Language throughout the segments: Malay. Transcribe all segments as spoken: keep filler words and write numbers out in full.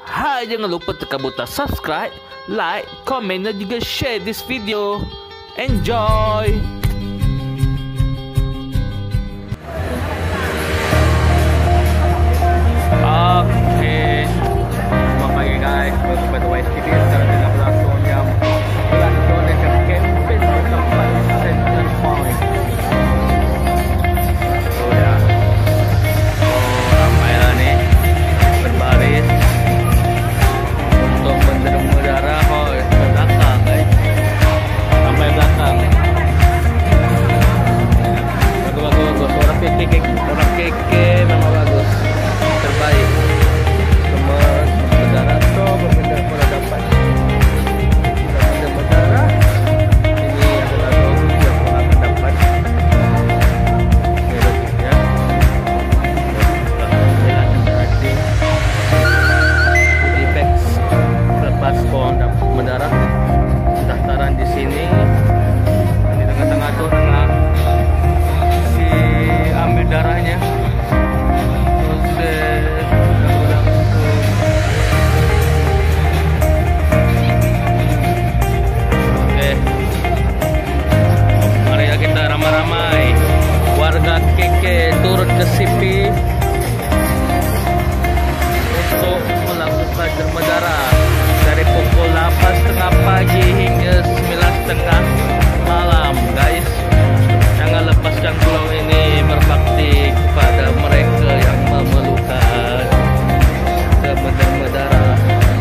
Hai, jangan lupa tekan butang subscribe, like, komen dan juga share this video. Enjoy! Oke, selamat pagi guys, welcome back to Y S T V. Sekarang tengah berlangsung jam sebelas dekat campaign tempat Center Point. Oh ya, oh ramai lah ni berbaris untuk menerima darah. Oh ke belakang guys, sampai belakang. Bagus bagus, orang keke, orang keke memang bagus. Terbaik. Semua berdarah tu berbeda pula dapat. Benda berdarah ini adalah dosis yang pula mendapat. Ini dosisnya. Alhamdulillah nanti Ipex lepas korang dapat berdarah, daftaran di sini. Di tengah-tengah tu tengah si ambil darahnya. Ramai-ramai warga Keke turut ke C P untuk melakukan derma darah dari pukul lapan tiga puluh pagi hingga sembilan tiga puluh malam guys. Jangan lepaskan peluang ini berbakti kepada mereka yang memerlukan derma darah.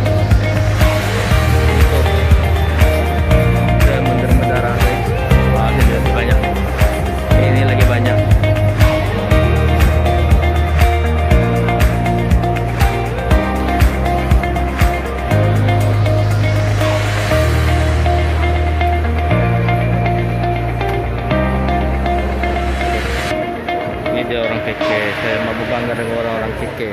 Untuk derma darah guys. Wah, ini lebih banyak. Ini lagi banyak. Ini dia orang Keke. Saya mahu bangga dengan orang-orang Keke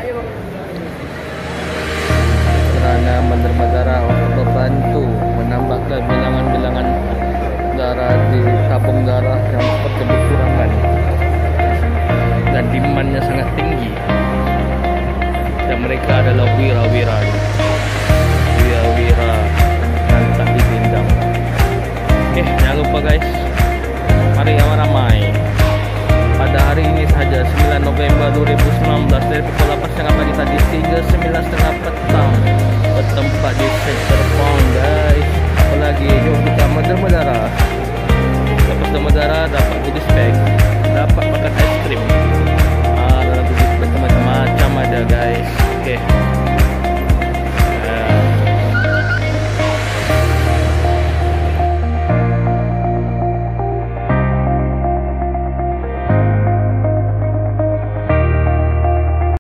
kerana menerima darah untuk membantu menambahkan bilangan-bilangan darah di tabung darah yang seperti berkurangan dan demandnya sangat tinggi, dan mereka adalah wira-wira wira-wira yang tak dipindang. Eh, jangan lupa guys, mari ramai-ramai pada hari ini sahaja, sembilan November dua ribu sembilan belas, dari pukul lapan tiga puluh pagi tadi hingga sembilan tiga puluh